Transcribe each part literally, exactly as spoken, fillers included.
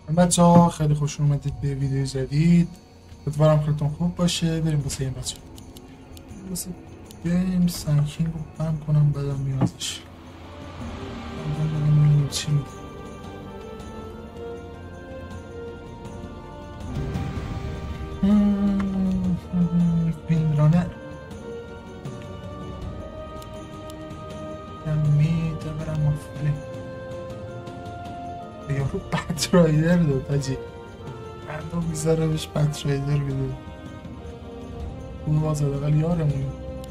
بچه ها خیلی خوش اومدید به ویدیو جدید. امیدوارم حالتون خوب باشه. بریم واسه این بچه واسه بریم سنکینگ رو بند کنم بعدم میازش بگم چی میده. فیلمرانر میده برم افلی یارو بد رایدر داد حاجی بندو میذاره بهش بد رایدر بده اون بازده ولی یارمونی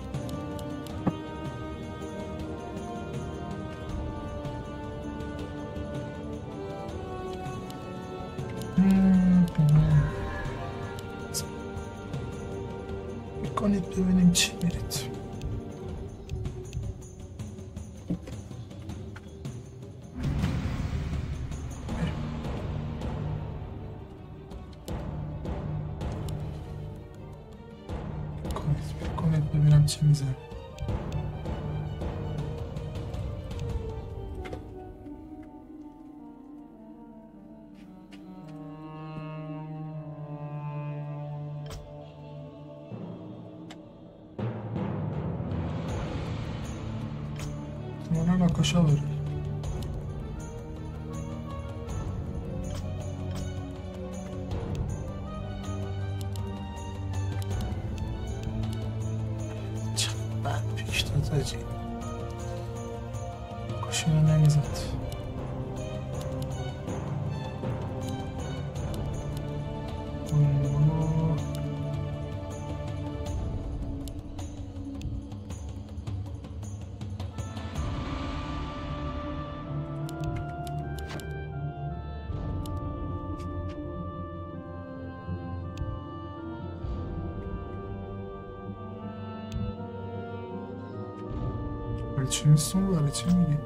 میکنید ببینیم چی میرید. کنید ببینم چی میزن. مانا ناکاشا بره تاجی کشینا نمیزد. برای چی نیستون؟ برای چی میگی؟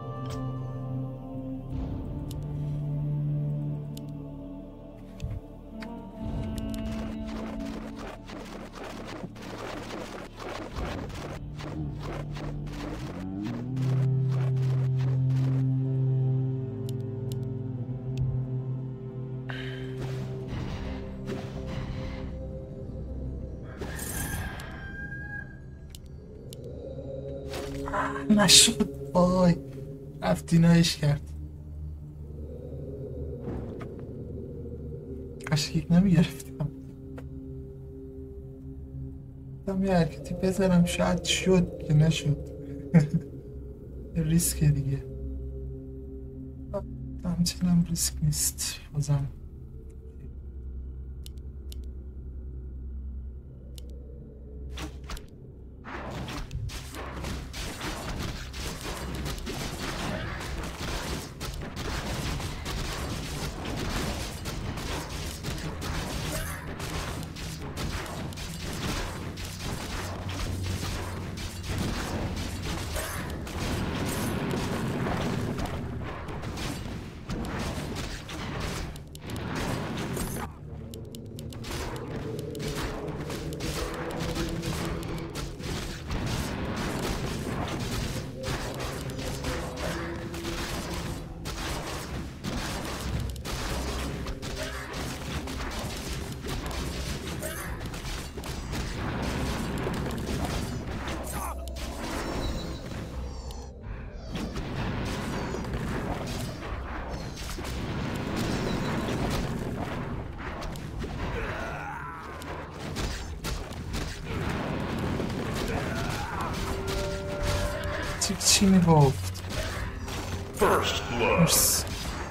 نشد وای رفت دینایش کرد. قشنگ نمیگرفتم دم یه حرکتی بزنم شاید شد که نشد. ریسک دیگه همچنم ریسک نیست بازم. چی میگفت؟ مرس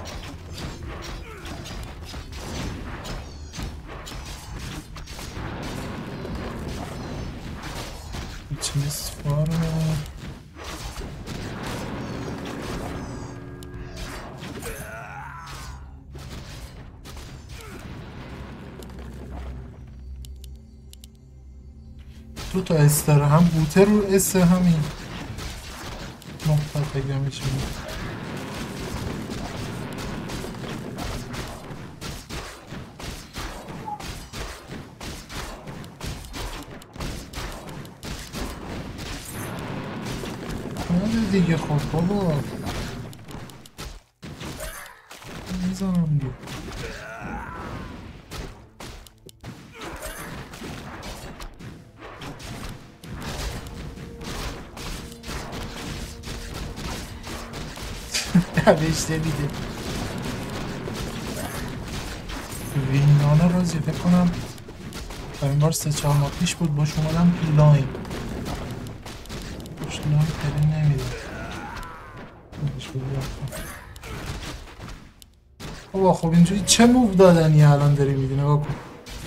چیز فارو دو تا استر هم بوته رو اس همین محتاط بگمش بود. دیگه خب بابا بزنم دیگه. نوشته دیگه وینانه رازی فکر کنم این بار سه چهار ماه پیش بود باش اومدم لاین باش لاین خیلی نمیده بابا خب اینجوری چه موو دادنی الان داری میدی نگاه کن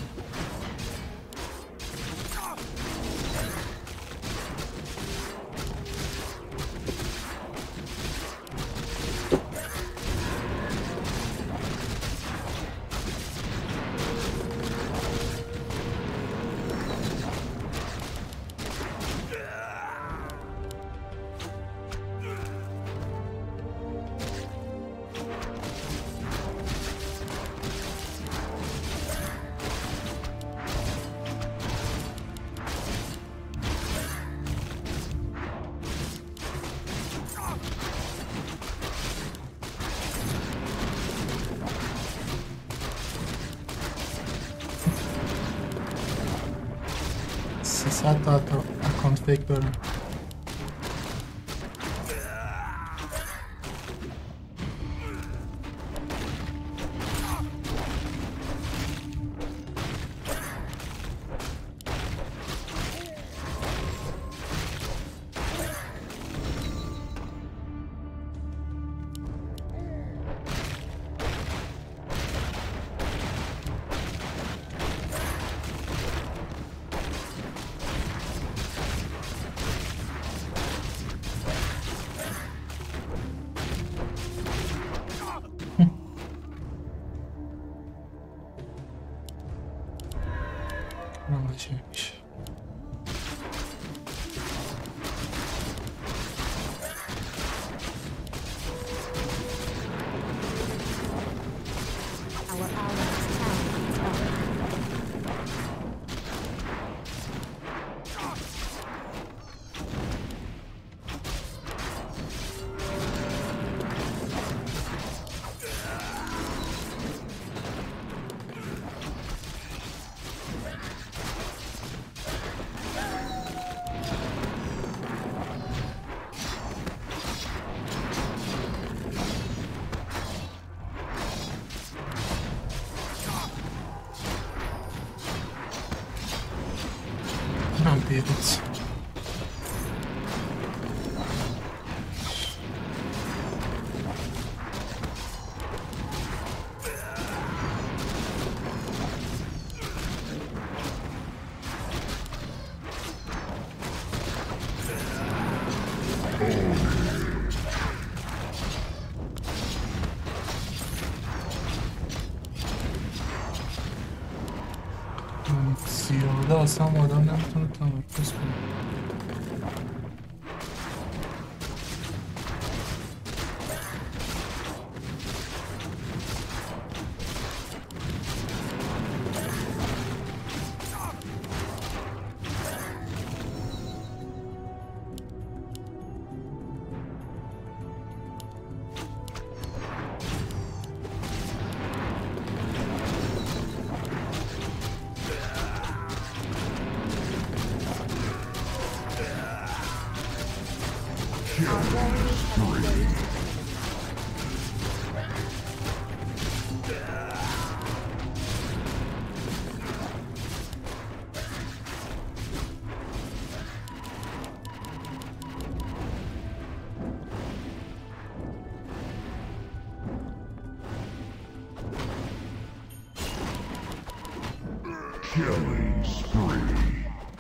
سیصد تا اکانت فیک دارم It's زیاده اصلا آدم نمیتونه تمرکز کنه Killing spree.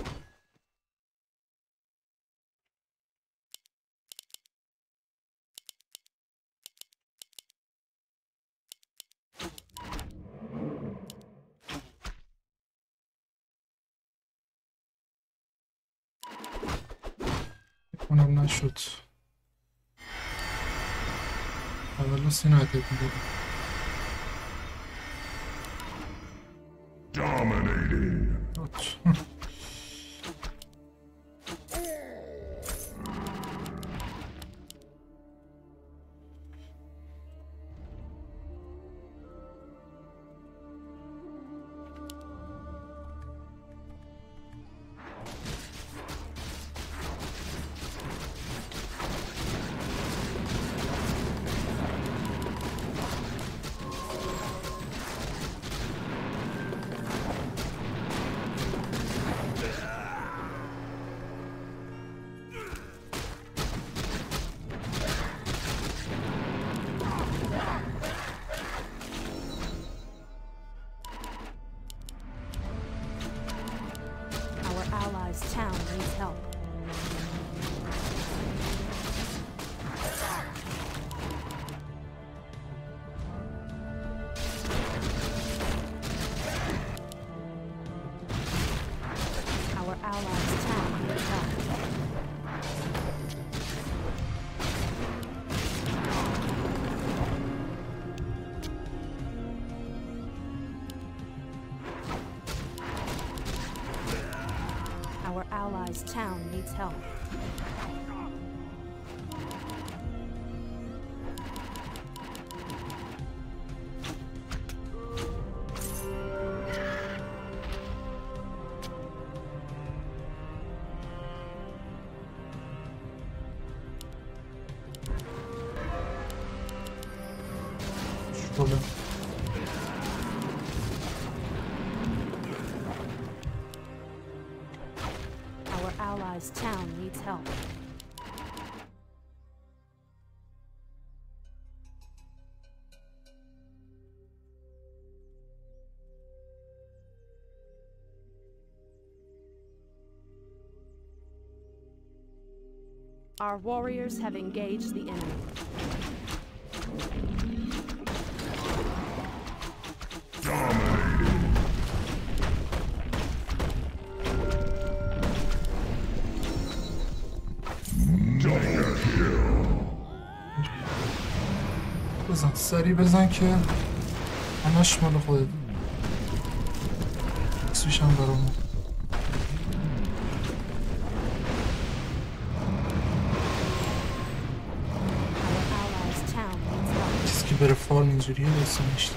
اونم نشد اولا سینایت میدادم Dominating. allies' town needs help. شغله. Our allies' town needs help. Our warriors have engaged the enemy. بزن سریع بزن که همش مال خودت اسمش هم برامون کسی که بره فارم اینجوریه دسته نشتی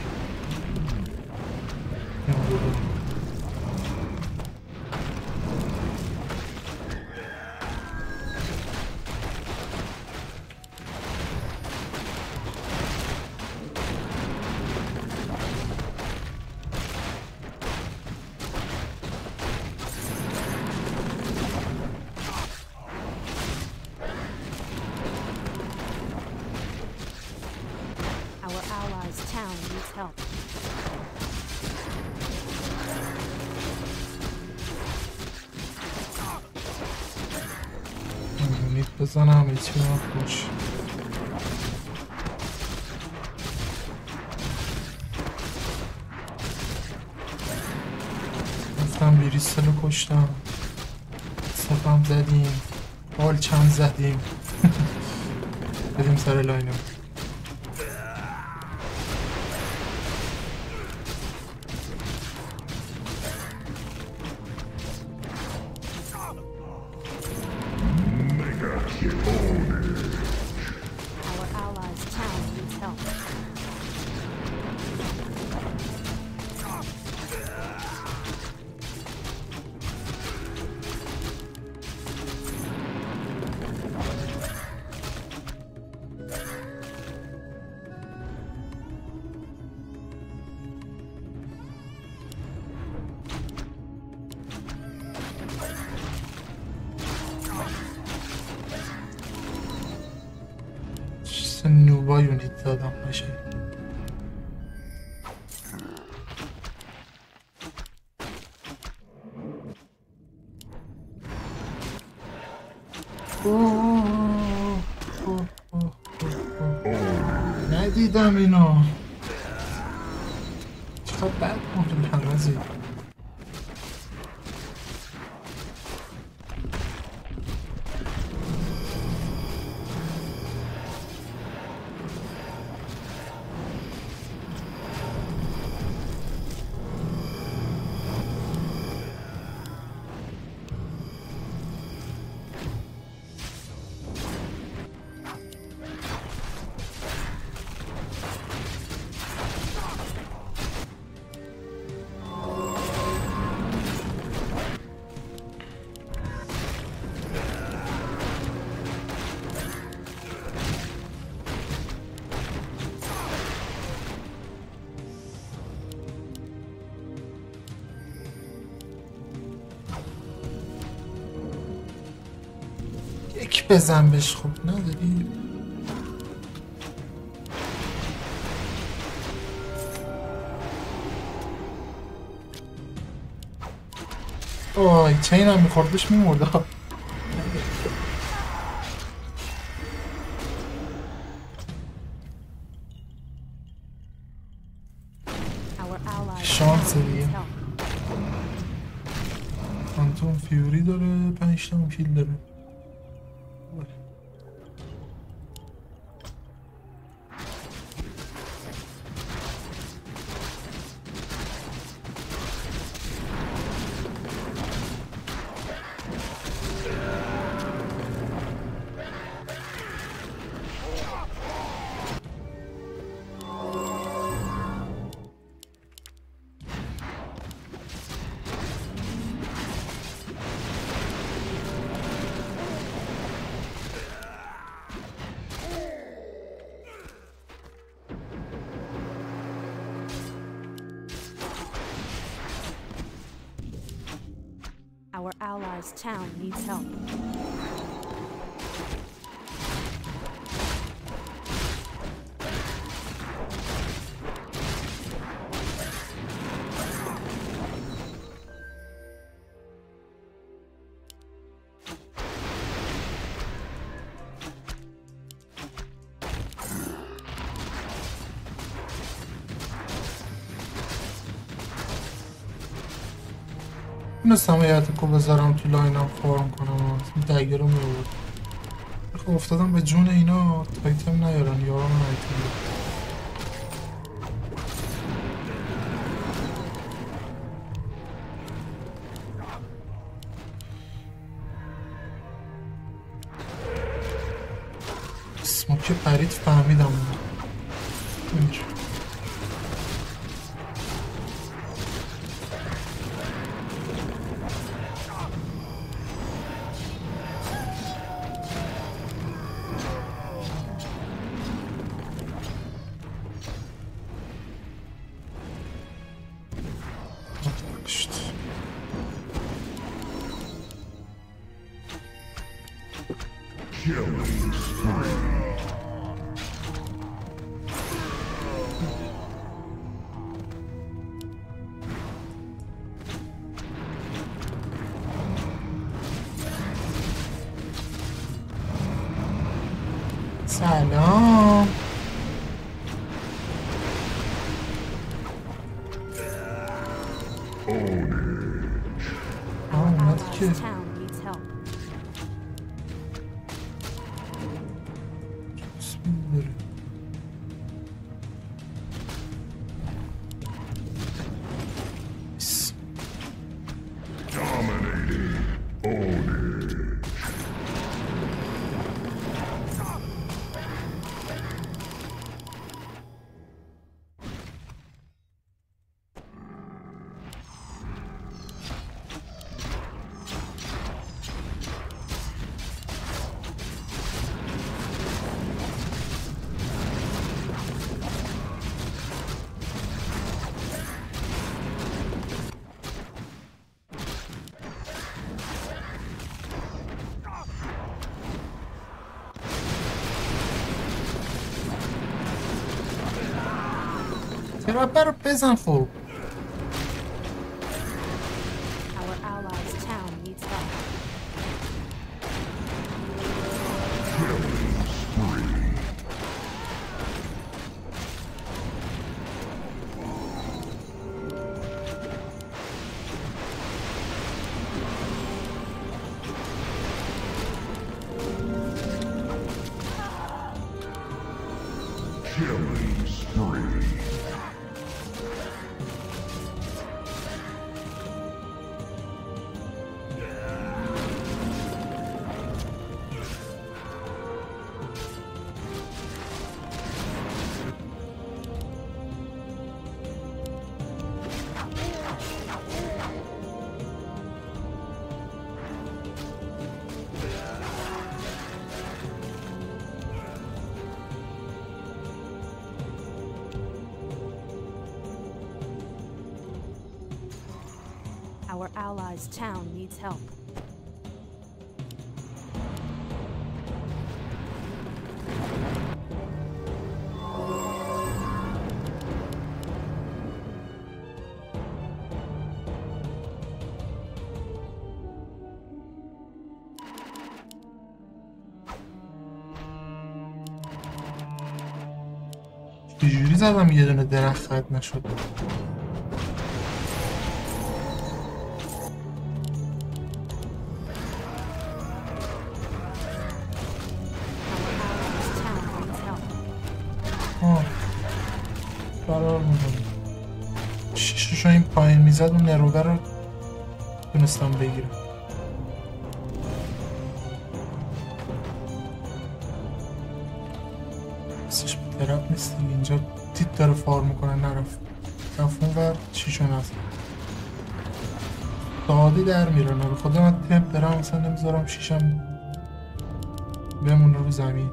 Town needs help. نید بزنم ایچی من خوش رفتم بیریستل رو کشتم سفم زدیم بال چند زدیم بدیم سر لاینم نوبا یونیت دادم باشه ندیدم اینو چقدر بد مورد حمازی یک بزن بهش خوب نداری آی چین هم میخوردش میمورده شانس دیگه فانتوم فیوری داره پنج تا کیل داره allies' town needs help. میدونستم ایتکو بذارم تو لاینم فارم کنم این دگر رو میورد. خب افتادم به جون اینا تایتم نیارن یارم نایتم بیارن. اسموک پرید فهمیدم اینجا Killing spree. سلام Our اومدی allies' که town needs help. اسمی داره بس. Dominating. Own it. ترپه رو بزن خب Our allies' town needs help. Killing spree. Killing spree. Our allies' town needs help. چجوری زدم یه دونه درخت خط نشد Our allies' town needs help. آه فرار میکنم شیششو این پایین میزد اون نروبه رو تونستم بگیرم بسش به طرف نیست دیگه. اینجا تیت داره فار میکنه نرفت رفت اون ور شیشو نزد ساده در میرن رو خدا من تمپ دارم مثلا نمیذارم شیشم بمونه رو زمین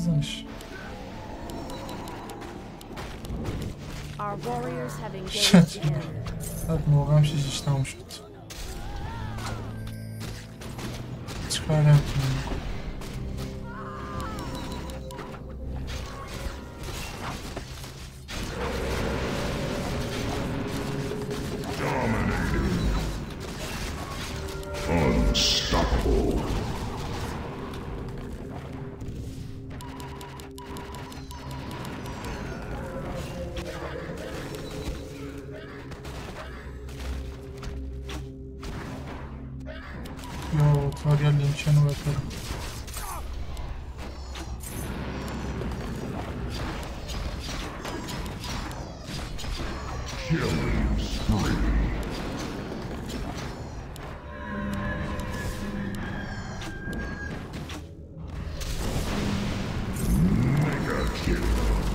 بزنش. Our warriors have engaged again. بعد موقع هم شیشش تموم شد. چیکار نمیتونیم بکنیم. Unstoppable. یا تاریا لینچن رو بکنم. Killing spree. Mega kill.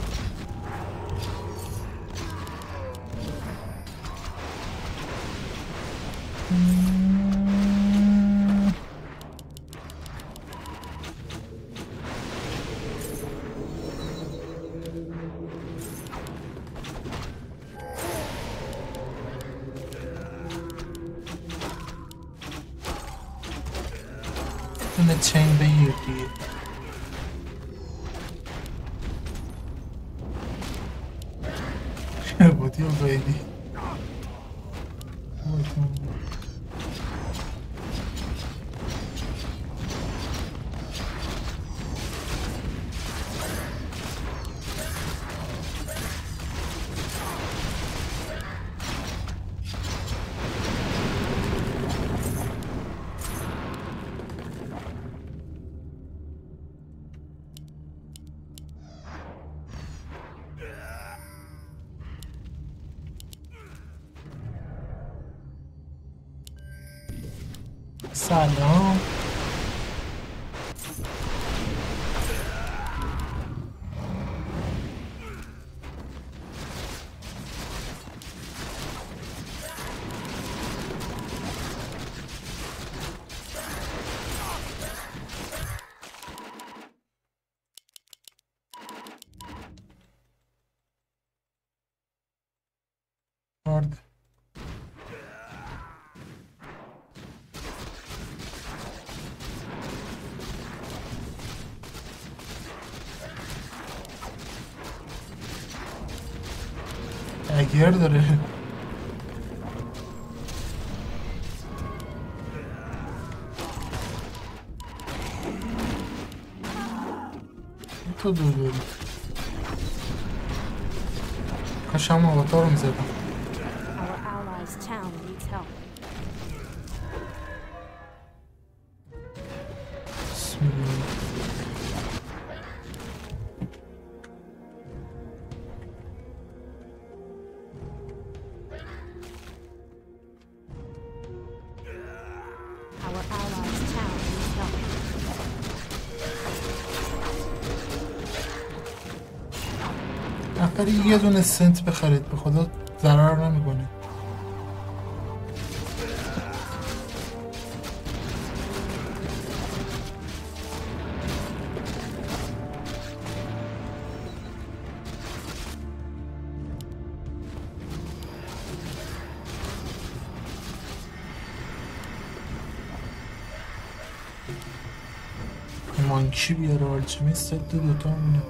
اینه چین بگیر دیگه. چه بودی و بایدی سلام. هارد اگر داره تو دو دوری کاش هم آواتا رو میزدم. Our allies' town needs help. بسم الله. Our allies' town needs help. نفری یه دونه سنت بخرید به خدا ضرر نمیکنه. مانکی بیاره آلچمی ست دوتا مونه.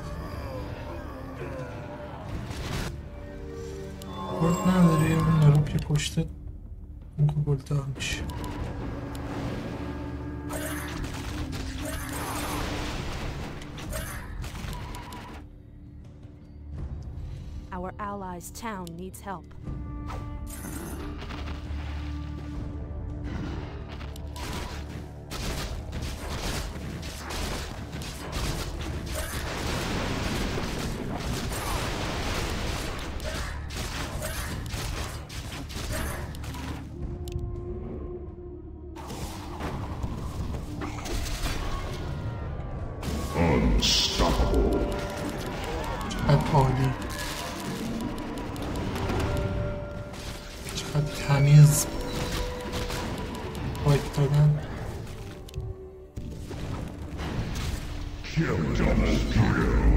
گلد نداره یه اون نروب که پشته اون که گلد دار میشه. Our allies' town needs help. Unstoppable. چقدر عالی، چقدر تمیز فایت دادن. Double kill.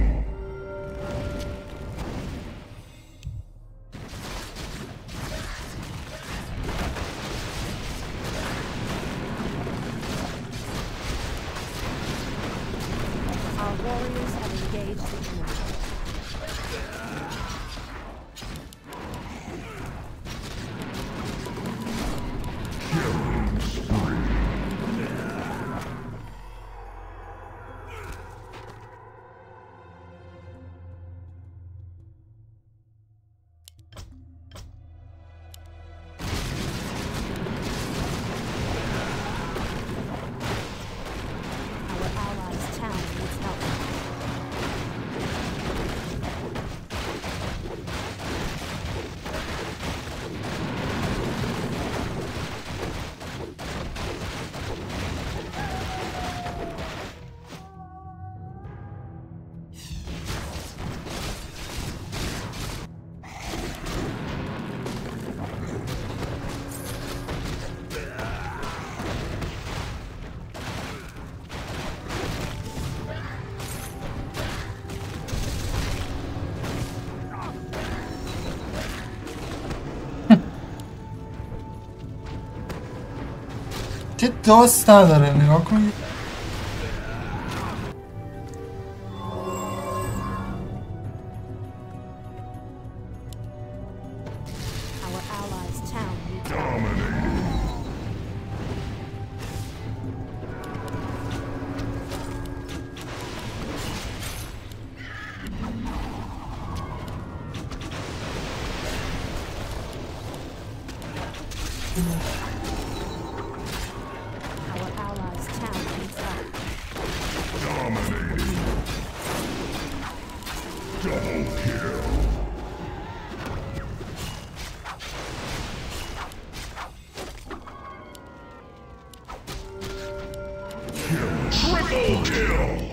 Our warriors have engaged the enemy. Killing spree. Our allies' town needs help. که دوست نداره نگاه کن. Our allies' town needs help. Dominating. Our allies' town needs help. Dominating. Double kill. Kill. Triple kill.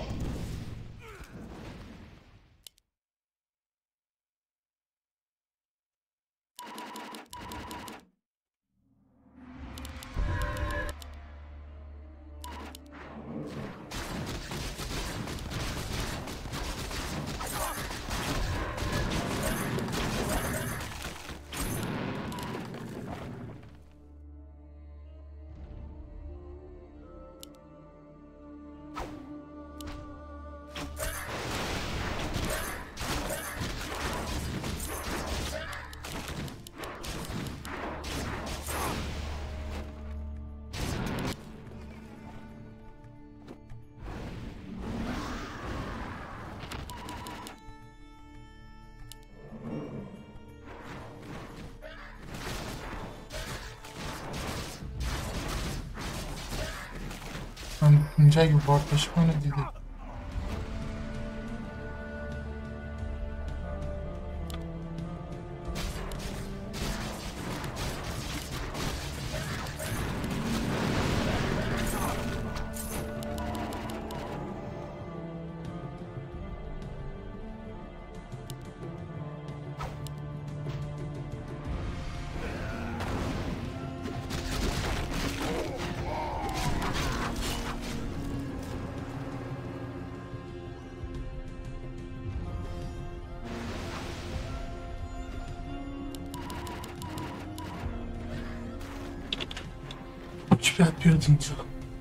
من اینجا اگه وارد بشه منو دیده. چی باید بیاد اینجا؟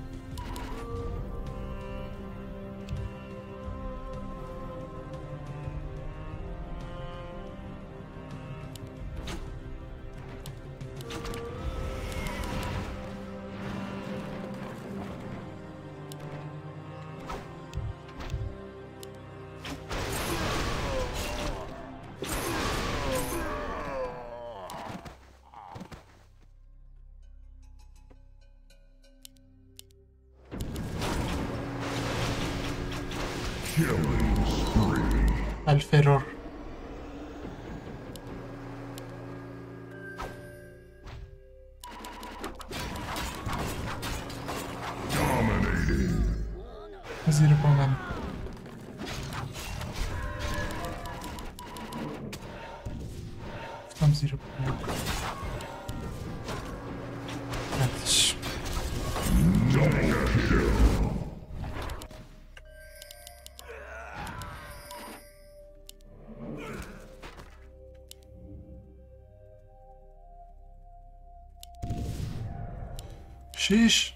Killing spree. الفرار. Dominating. زیر پا من. گفتم زیر پا من. ردش. Double kill. شیش.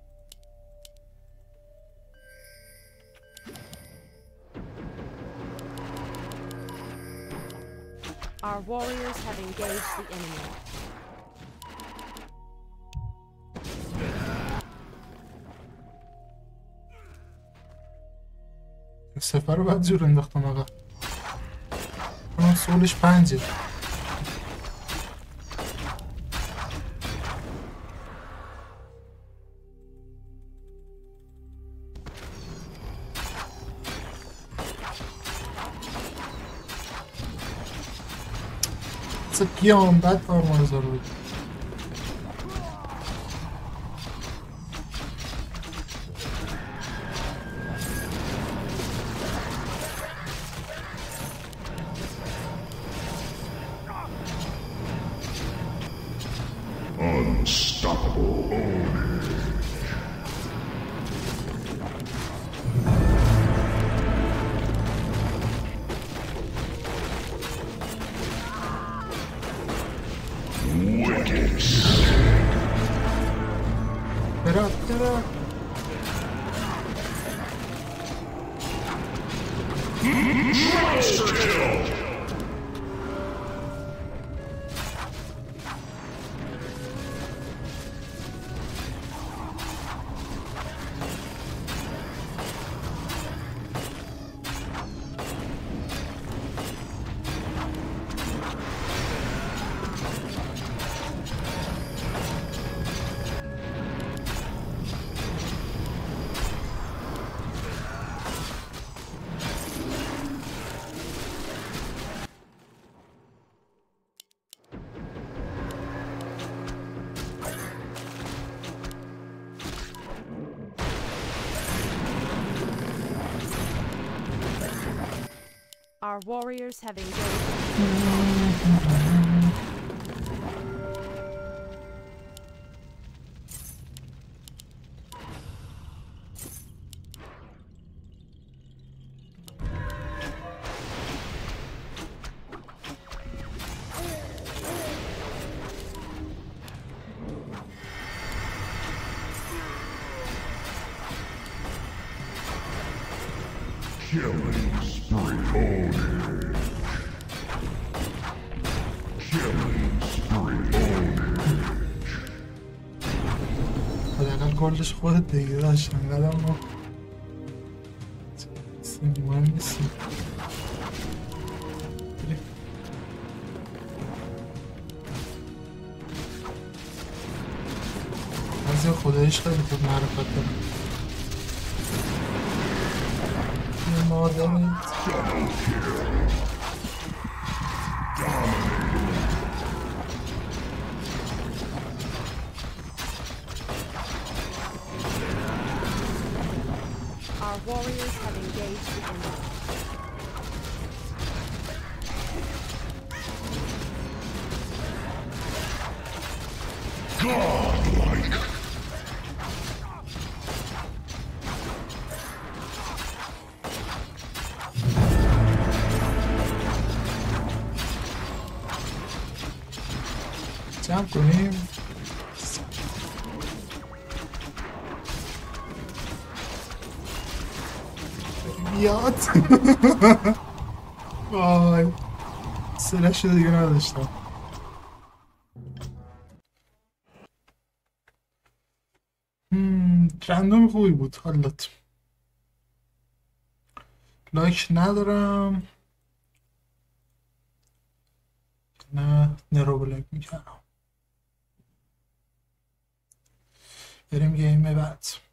Our warriors have engaged the enemy. سفر رو باید زور انداختم آقا. کنم سولش پنجه. بیام بعد آرمانزا رو بده. Unstoppable Ownage. Wicked. برات برات. Monster kill. Our warriors have engaged. Killing spree. Ownage. Killing spree. Ownage. حداقل گلش خودت دیگه داشت انقدر ما مهم نیستیم. بعضی خودش خیلی خوب معرفت دارم. یه مادرت Double kill. Our warriors have engaged the enemy. Godlike. جمع کنیم. بیاد. وای سلش دیگه نداشتم. رندوم خوبی بود. حالت لایک ندارم. نه نرو لایک میکنم. بریم گیم بعد.